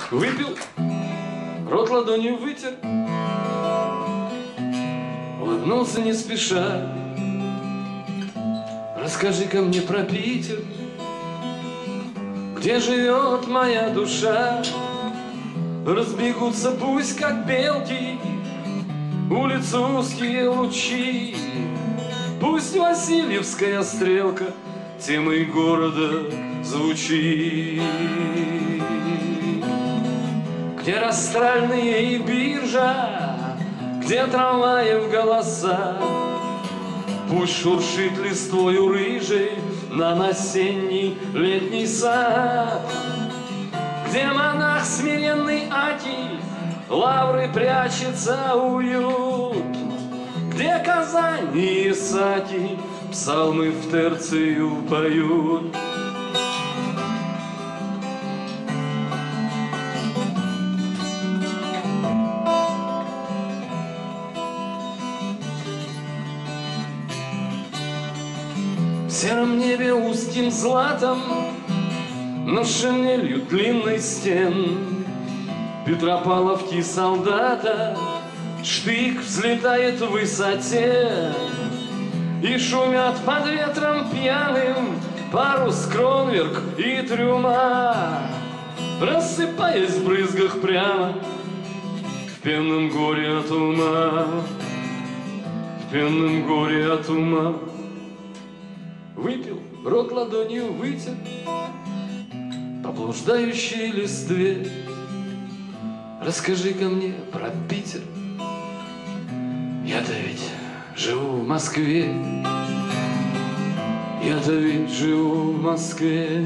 Выпил, рот ладонью вытер, улыбнулся не спеша. Расскажи-ка мне про Питер, где живет моя душа. Разбегутся пусть как белки улицы узкие лучи, пусть Васильевская стрелка темой города звучит, где Растральные и биржа, где трамваев голоса, пусть шуршит листвою рыжей на осенний летний сад, где монах смиренный Акий лавры прячется уют, где Казань и Исаакий псалмы в терцию поют. В сером небе узким златом, но шинелью длинной стен Петропавловки солдата штык взлетает в высоте, и шумят под ветром пьяным парус, Кронверк и трюма, рассыпаясь в брызгах прямо в пенном горе от ума, в пенном горе от ума. Выпил, рот ладонью вытер по блуждающей листве. Расскажи-ка мне про Питер, я-то ведь живу в Москве, я-то ведь живу в Москве,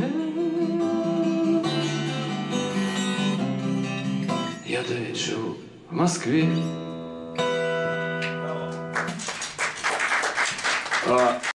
я-то ведь живу в Москве.